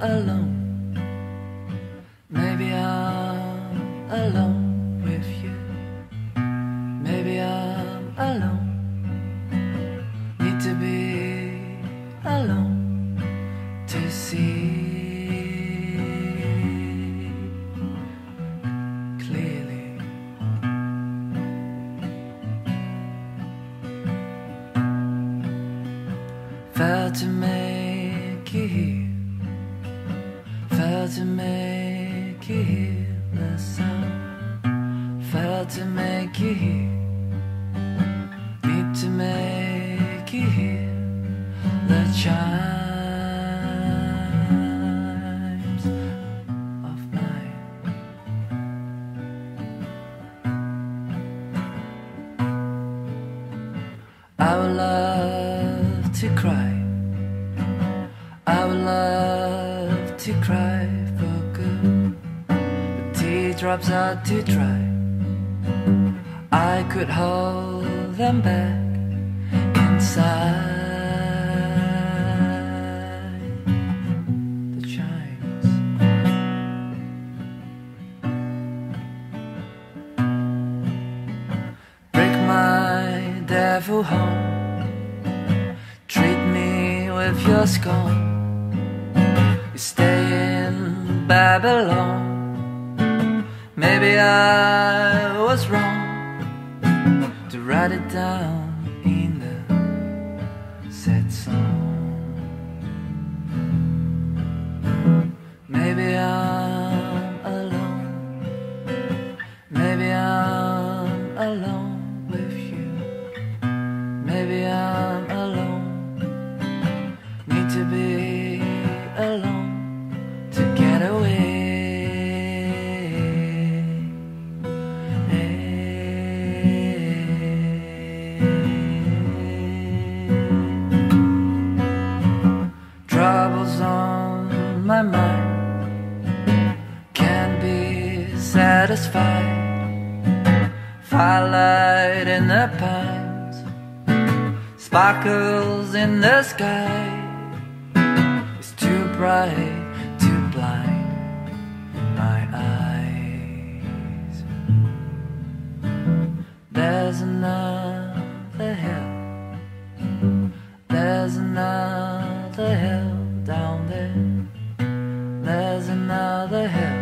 alone. Maybe I'm alone with you. Maybe I'm alone. Need to be alone to see clearly. Failed to make you hear, failed to make you hear the sound, failed to make you hear, need to make you hear the chimes of night. I would love to cry, I would love to cry for good. The teardrops are too dry, I could hold them back inside the chimes. Break my devil home, treat me with your scorn. You stay in Babylon. Maybe I was wrong to write it down in the sad song. Maybe I'm alone. Maybe I'm alone with you. Maybe I'm alone. Need to be alone to get away. Troubles on my mind can't be satisfied. Firelight in the pines, sparkles in the sky. It's too bright to blind my eyes. There's another hill, there's another hill down there. There's another hill